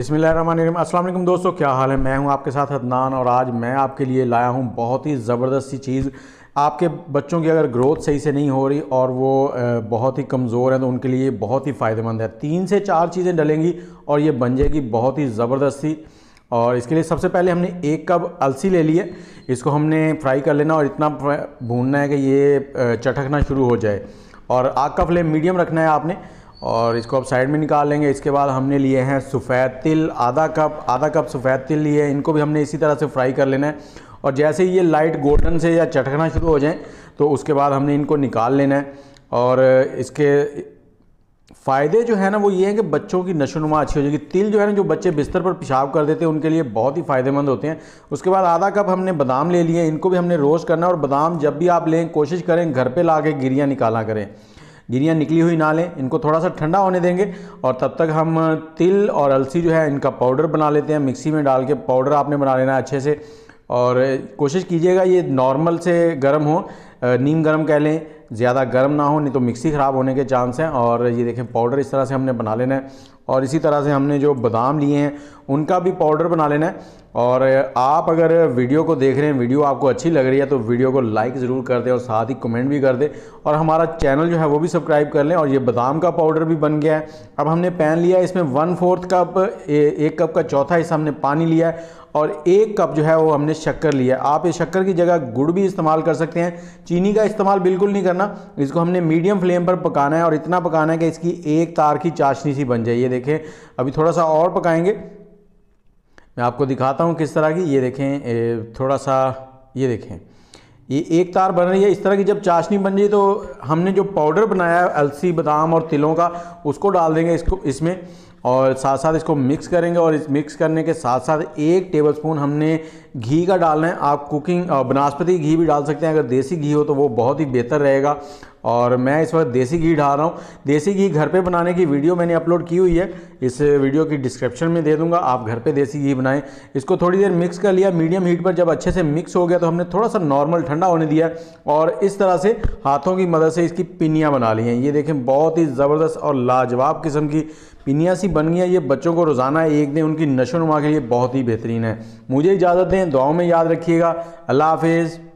बिस्मिल्लाहिर्रहमानिर्रहीम। अस्सलाम वालेकुम दोस्तों, क्या हाल है। मैं हूं आपके साथ अदनान और आज मैं आपके लिए लाया हूं बहुत ही ज़बरदस्त सी चीज़। आपके बच्चों की अगर ग्रोथ सही से नहीं हो रही और वो बहुत ही कमज़ोर हैं तो उनके लिए बहुत ही फ़ायदेमंद है। 3 से 4 चीज़ें डलेंगी और ये बन जाएगी बहुत ही ज़बरदस्त सी। और इसके लिए सबसे पहले हमने 1 कप अलसी ले ली है। इसको हमने फ्राई कर लेना और इतना भूनना है कि ये चटकना शुरू हो जाए। और आग का फ्लेम मीडियम रखना है आपने। और इसको अब साइड में निकाल लेंगे। इसके बाद हमने लिए हैं सफ़ेद तिल, आधा कप सफ़ेद तिल लिए हैं। इनको भी हमने इसी तरह से फ्राई कर लेना है। और जैसे ही ये लाइट गोल्डन से या चटकना शुरू हो जाए तो उसके बाद हमने इनको निकाल लेना है। और इसके फ़ायदे जो है ना वो ये है कि बच्चों की नशोनुमा अच्छी हो जाएगी। तिल जो है ना, जो बच्चे बिस्तर पर पेशाब कर देते हैं उनके लिए बहुत ही फ़ायदेमंद होते हैं। उसके बाद आधा कप हमने बादाम ले लिए, इनको भी हमने रोस्ट करना है। और बादाम जब भी आप लें कोशिश करें घर पे ला के गिरियाँ निकाला करें, गिरियाँ निकली हुई ना लें। इनको थोड़ा सा ठंडा होने देंगे और तब तक हम तिल और अलसी जो है इनका पाउडर बना लेते हैं। मिक्सी में डाल के पाउडर आपने बना लेना है अच्छे से। और कोशिश कीजिएगा ये नॉर्मल से गर्म हो, नीम गर्म कह लें, ज़्यादा गर्म ना हो, नहीं तो मिक्सी ख़राब होने के चांस हैं। और ये देखें पाउडर इस तरह से हमने बना लेना है। और इसी तरह से हमने जो बादाम लिए हैं उनका भी पाउडर बना लेना है। और आप अगर वीडियो को देख रहे हैं, वीडियो आपको अच्छी लग रही है तो वीडियो को लाइक ज़रूर कर दें और साथ ही कमेंट भी कर दें। और हमारा चैनल जो है वो भी सब्सक्राइब कर लें। और ये बादाम का पाउडर भी बन गया है। अब हमने पैन लिया है, इसमें 1/4 कप, 1 कप का चौथा हिस्सा हमने पानी लिया है। और 1 कप जो है वो हमने शक्कर लिया है। आप इस शक्कर की जगह गुड़ भी इस्तेमाल कर सकते हैं, चीनी का इस्तेमाल बिल्कुल नहीं करना। इसको हमने मीडियम फ्लेम पर पकाना है और इतना पकाना है कि इसकी एक तार की चाशनी सी बन जाए। ये देखें, अभी थोड़ा सा और पकाएंगे, मैं आपको दिखाता हूँ किस तरह की। ये देखें थोड़ा सा, ये देखें ये एक तार बन रही है। इस तरह की जब चाशनी बन जाए तो हमने जो पाउडर बनाया है अलसी बादाम और तिलों का उसको डाल देंगे इसमें। और साथ साथ इसको मिक्स करेंगे। और इस मिक्स करने के साथ साथ 1 टेबलस्पून हमने घी का डालना है। आप कुकिंग बनास्पति घी भी डाल सकते हैं, अगर देसी घी हो तो वो बहुत ही बेहतर रहेगा। और मैं इस वक्त देसी घी डाल रहा हूँ। देसी घी घर पे बनाने की वीडियो मैंने अपलोड की हुई है, इस वीडियो की डिस्क्रिप्शन में दे दूंगा, आप घर पे देसी घी बनाएं। इसको थोड़ी देर मिक्स कर लिया मीडियम हीट पर। जब अच्छे से मिक्स हो गया तो हमने थोड़ा सा नॉर्मल ठंडा होने दिया और इस तरह से हाथों की मदद से इसकी पिनियाँ बना ली हैं। ये देखें बहुत ही ज़बरदस्त और लाजवाब किस्म की पिनियाँ सी बन गई हैं। ये बच्चों को रोज़ाना एक दिन उनकी नशोनुमा के लिए बहुत ही बेहतरीन है। मुझे इजाज़त दें, दुआओं में याद रखिएगा। अल्लाह हाफिज़।